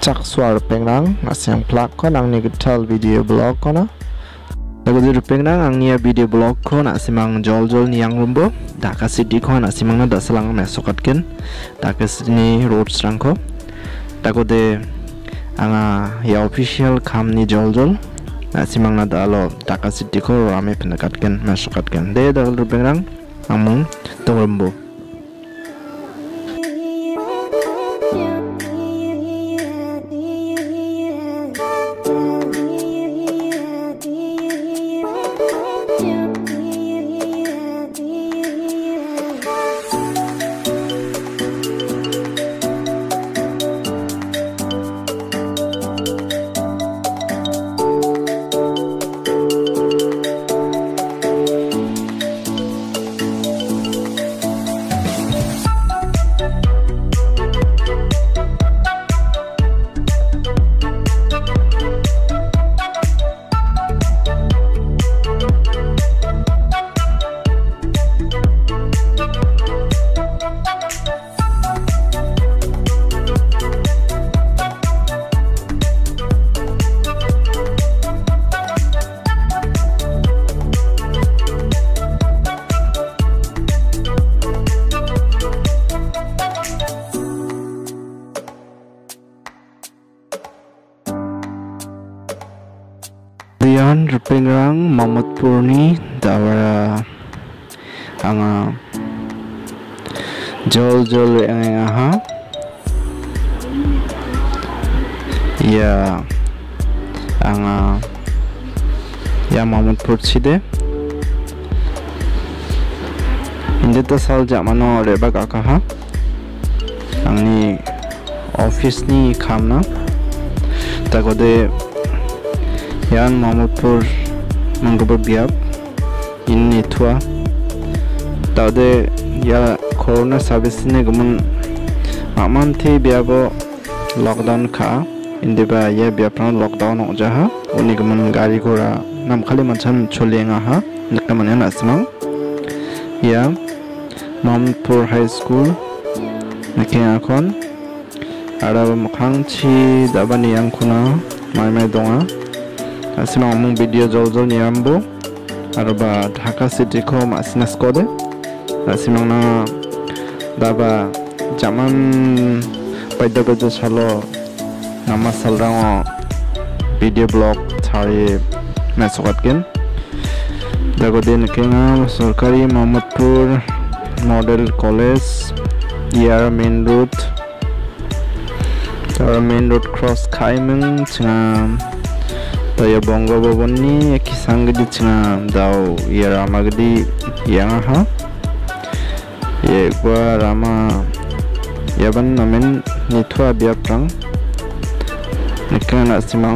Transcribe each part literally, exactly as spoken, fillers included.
sak suar pengrang asyang plak ko nang ni getal video blog ko na dago di pengrang ang nia video blog ko na simang jol jol niang rumbo Dhaka city ko na simang na dasalang mesokatken Dhaka city road strang ko dago de anga ya official kam ni jol jol na simang na dalo Dhaka city ko rame pendekatken mesokatken de dago di pengrang amung tungumbo. Rian Rupengrang Mamatpur ni dawara anga jol jol yang aha ya anga ya Mamatpur chide inde ta sal jamano reba ka ha angni office ni khamna tagode yan Mamatpur manggobar biap in tua taude ya corona service ne gumun aman the biabo lockdown kha indeba ya biapran lockdown ojaha uni gumun gari gora nam khali manchan cholenga ha nakaman yan asmang ya Mamatpur high school nakeng akon araba makhang chi dabani yang kuna mai mai donga asimang mung video jol jol niambo arba Dhaka city ko masina skode asimang na daba jaman paida bejo salo nama salrango video blog thari mesokatken dago den kenga sarkari Mamatpur model college yar main road tar main road cross khaimeng chinga ya bonggo bobon ni kisang gedi cina dau ya rama gedi yang ha ya gua rama ya ban namen ni tua biaprang nekan asimang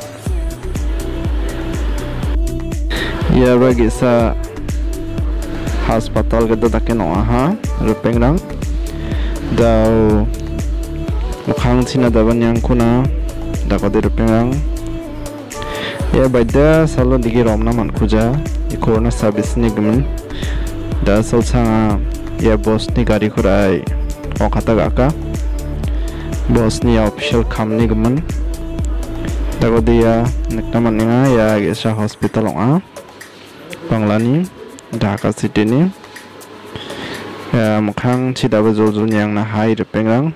ya bagi sa hospital gede taken ha Rupengrang dau mukhang cina daban yang kuna dakode Rupengrang ya baida salo digi romna man khuja i corona service ni gumun da sal sanga ya boss ni gari khurai o khata gaka boss ni official kam ni gumun dago dia nekna maninga ya gesa hospital onga banglani Dhaka city ni ya mukhang chidaba jojul yang na hai Rupengrang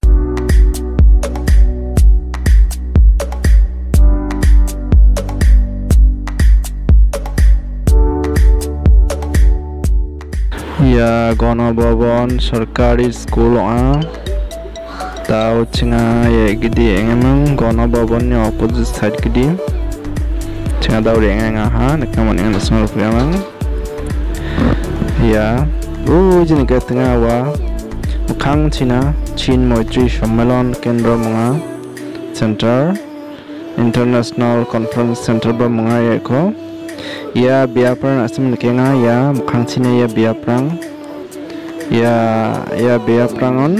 ya gono bobon sarkari school a tau chinga ye gidi engemang gono bobon ni opposite side gidi chinga dau renga ha nakaman yang nasmal pyamang ya ru jini ka tanga wa mukhang china chin moitri sammelon kendra mga center international conference center ba mga ye ko ya biaprang asim nekenga ya mukhang china ya biaprang ya ya biaprangon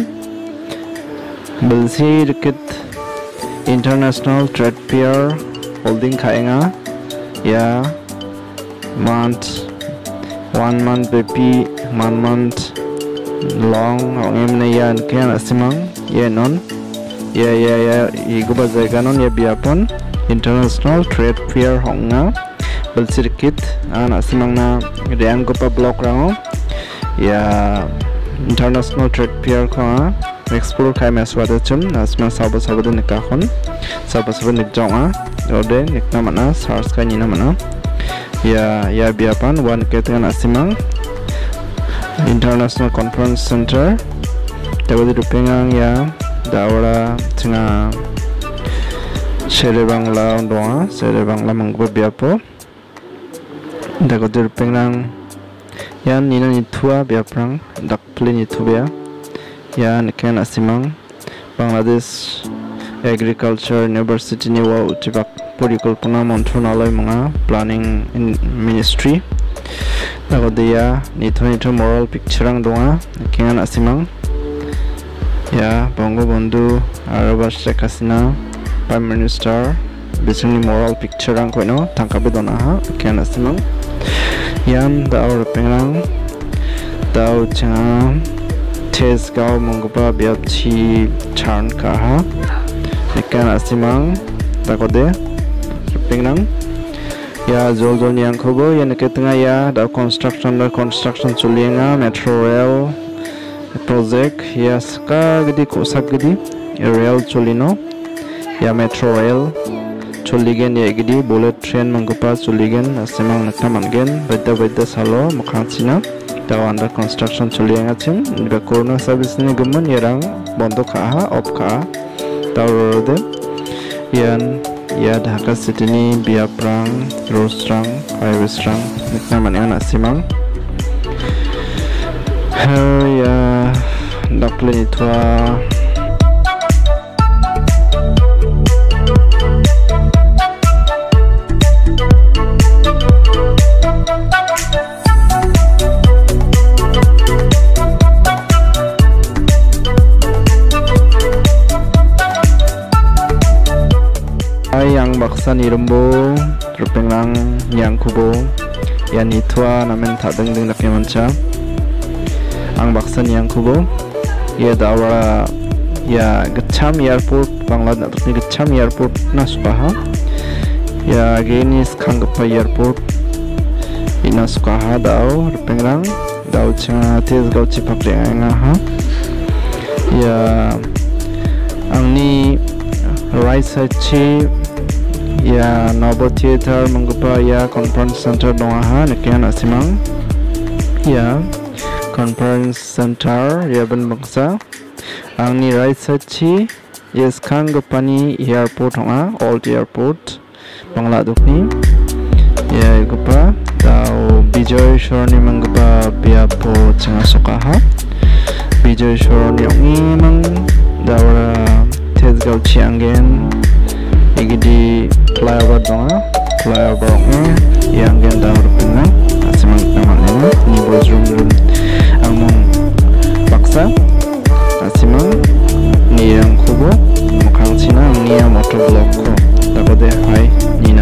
belsi deket international trade fair holding khaenga ya month one month baby one month long ong em na yan kaya asimang ye non ya ya ya igu ba jaga non ya biapon international trade fair honga belcirkit an asimangna reang gopa block rango ya international trade fair ko explore khai meswada chum asma sabo sabo de nikahon sabo sabo nikjonga ode nikna mana search kai nina mana ya ya biapan one ketengan asimang international conference center dawadi rupengang ya dawara tengah sere bangla doa sere bangla manggo biapo dawadi rupengang ya nina nitua biaprang dakple nitu bia ya niken asimang Bangladesh Agriculture University ni wa utibak porikalpana mantranalay mga planning ministry dawadi ya nitu nitu moral picture ang doa niken asimang ya Bongo Bondu Araba Sheikh Hasina Prime Minister bisingni moral picture ang koino tangkabe dona ha ken asimang yan daw pengrang daw chang tes gao monggopa biapchi charn ka ha ken asimang takode pengrang ya jol jol niang khobo ya neketenga ya daw construction da construction chulinga metro rail project ya ska gidi kosak gidi rail chulino ya metro rail chuligen ya gidi bullet train manggupa chuligen asimang nakta mangen beda beda salo makhachina daw under construction chulianga chin ba corona service ni gumun yarang bondo kha op kha daw rode yan ya Dhaka city ni biaprang rostrang highway strang nakta manyan asimang ya dakle nitua yang baksa nirumbo rupengrang yang kubo ya nitua namen thadeng deng dakya mancha ang baksan yang kubo ya dawa ya gecham airport Bangladesh ni gecham airport na sukaha ya genis khangpa airport ina sukaha daw rupengrang daw cha tes gau chipak renga ha ya angni right side chi ya Novo Theater manggupa ya conference center donga ha nekian asimang ya conference center ya ben bangsa angni right side chi yes khang gapani airport honga old airport Bangladesh ni ya gupa daw Bijoy Shorni manggupa biapo changa sokaha Bijoy Shorni ongi mang dawra tezgau chianggen igidi flyover donga flyover ongi yang gen dawra penang asimang namanena ni boys room room angmong baksa asimang ni yang kubo mukhang china ni yang MotoVlog ko takode hai nina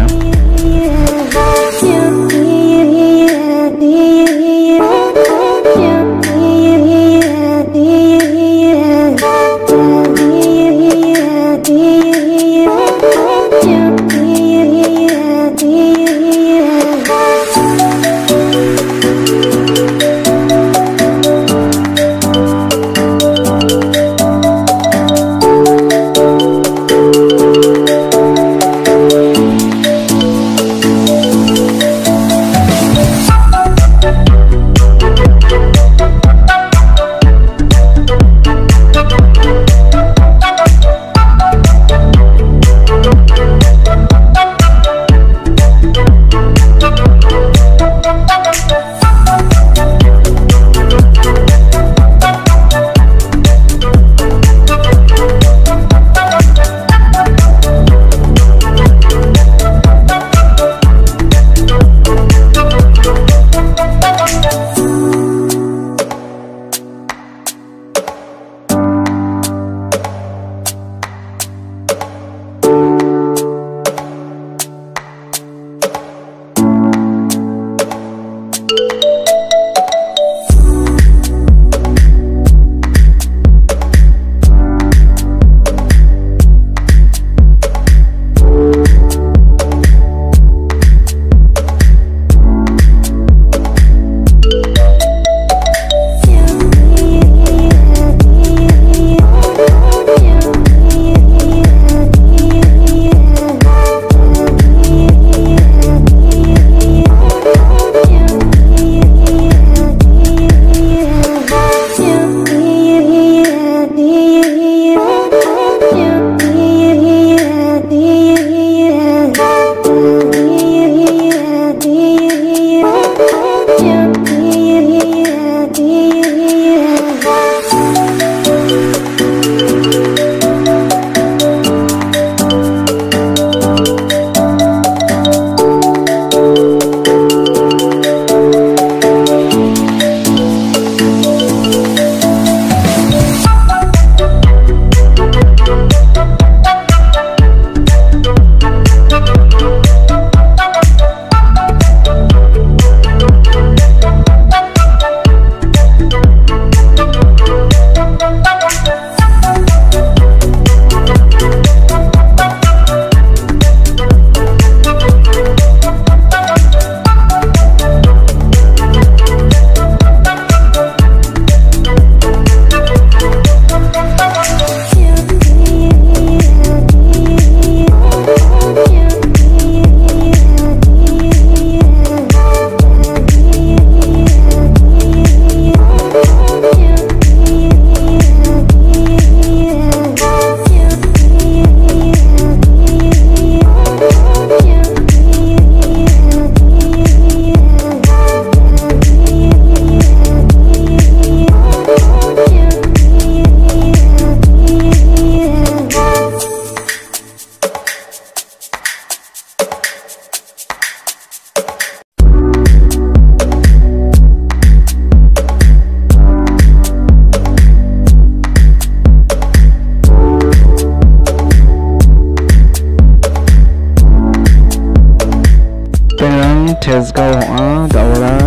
Tezgau a daura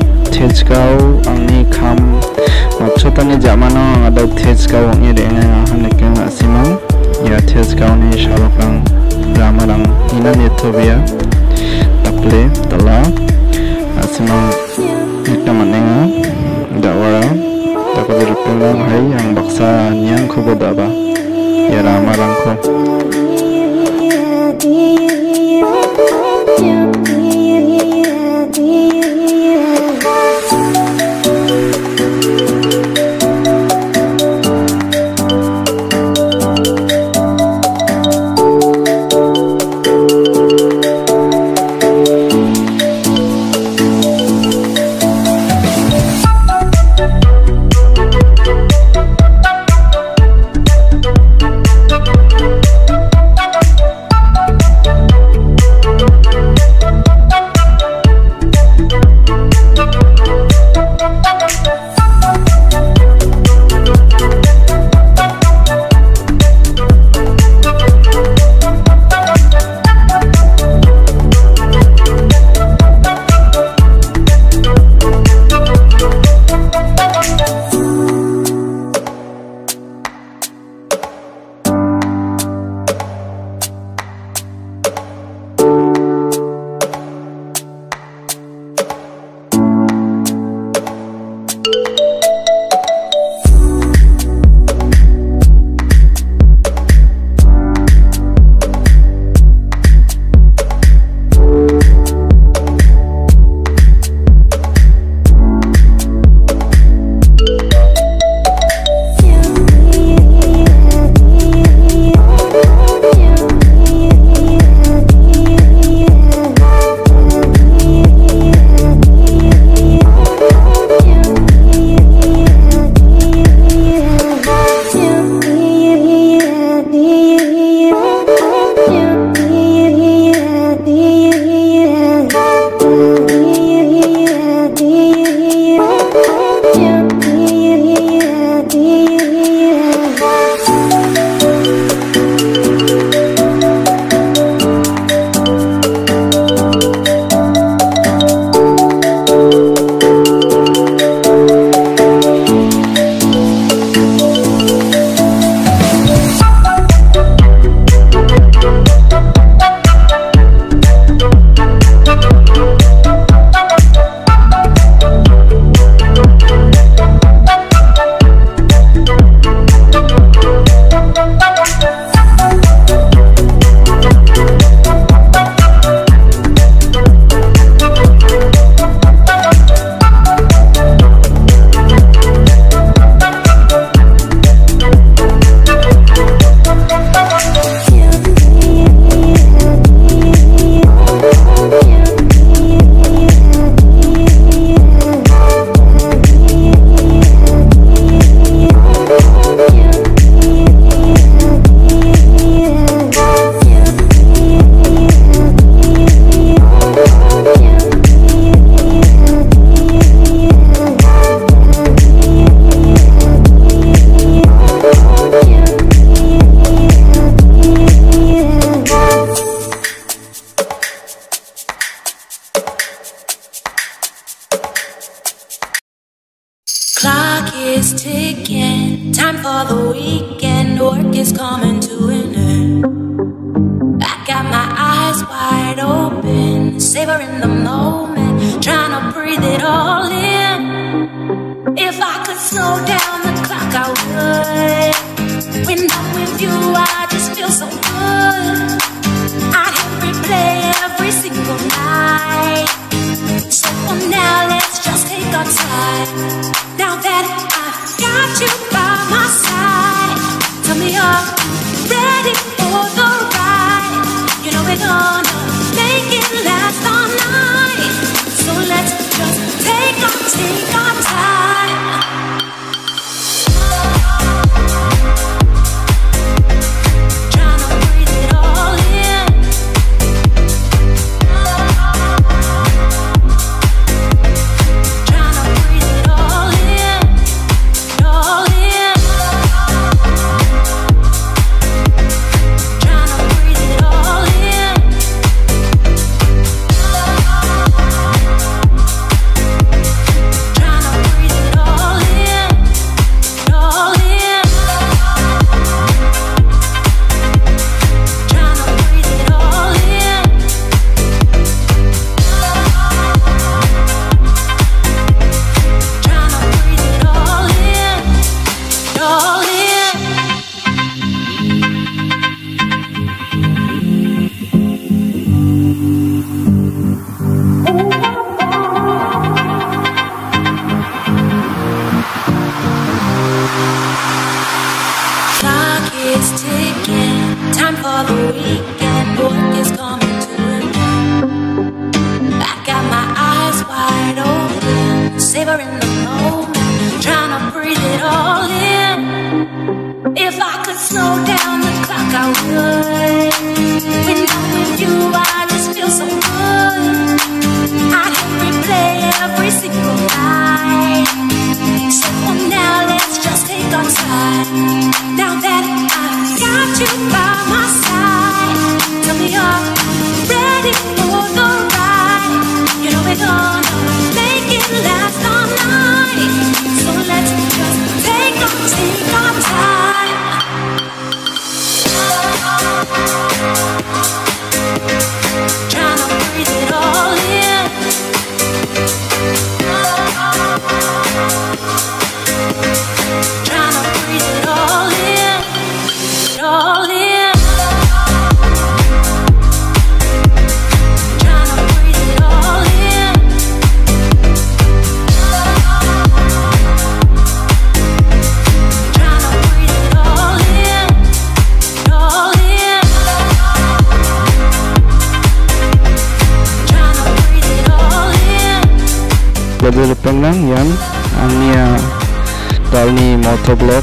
Tezgau angni kham maksudani jamano ada Tezgau ni dengan hanekan asimang ya Tezgau ni shalokang ramarang ina netobia taple tala asimang kita menenga daura takut rupeng hai yang baksa niang kubodaba ya ramarang ko for the weekend, work is coming to an end. I got my eyes wide open, savoring the moment, trying to breathe it all in. If I could slow down the clock, I would. When I'm with you, I just feel so good. I'd hit replay every single night. So for now, let's just take our time. Now that I've got you by my side, tell me you're ready for the ride. You know we're gonna make it last all night. So let's just take our, take our time. Jadi penang yan angnya dalni MotoVlog.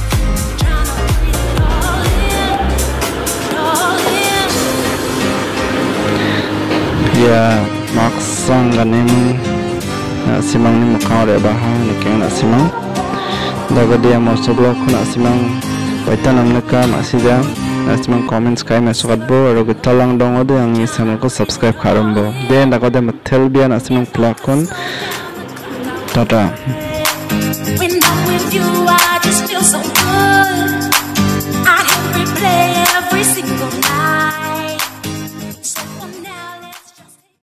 Ya maksang ganim na simang ni mukhang re baha nikeng na simang daga dia MotoVlog na simang baita nang naka masida na simang comments kai mesukat bo aro gitalang dong ode ang ni channel ko subscribe karam bo de daga de matel bia na simang plakon Tata. When I'm with you, I just feel so good. I hit replay every single night.